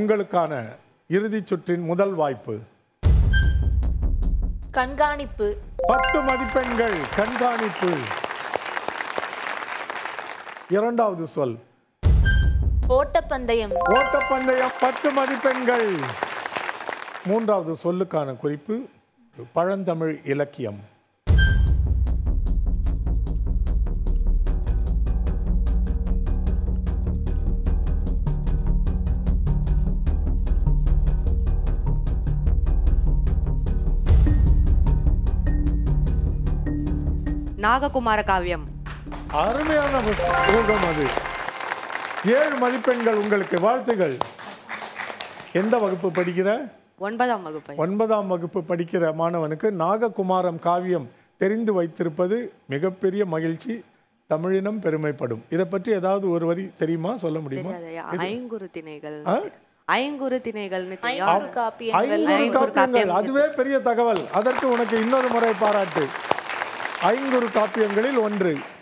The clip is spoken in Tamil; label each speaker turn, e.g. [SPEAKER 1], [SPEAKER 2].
[SPEAKER 1] உங்களுக்கான இறுதிச் சுற்றின் முதல் வாய்ப்பு.
[SPEAKER 2] கண்காணிப்பு.
[SPEAKER 1] 10 மதிப்பெண்கள். கண்காணிப்பு. இரண்டாவது சொல்
[SPEAKER 2] ஓட்டப்பந்தயம்.
[SPEAKER 1] ஓட்டப்பந்தயம். 10 மதிப்பெண்கள். மூன்றாவது சொல்லுக்கான குறிப்பு பழந்தமிழ் இலக்கியம்.
[SPEAKER 3] நாககுமார காவியம்.
[SPEAKER 1] அருமையான ஊகம் அது. 7 மதிப்பெண்கள் உங்களுக்கு. வாழ்த்துகள். எந்த வகுப்பு படிக்கிற?
[SPEAKER 3] 9ஆம் வகுப்பு.
[SPEAKER 1] 9ஆம் வகுப்பு படிக்கிற மாணவனுக்கு நாககுமாரம் காவியம் தெரிந்து வைத்திருப்பது மிகப்பெரிய மகிழ்ச்சி. தமிழினம் பெருமைப்படும். இதை பற்றி ஏதாவது ஒரு வரி தெரியுமா, சொல்ல முடியுமா?
[SPEAKER 3] ஐங்குறு திணைகள்.
[SPEAKER 1] அதுவே பெரிய தகவல். அதற்கு உனக்கு இன்னொரு முறை பாராட்டு. ஐங்குறு காப்பியங்களில் ஒன்று.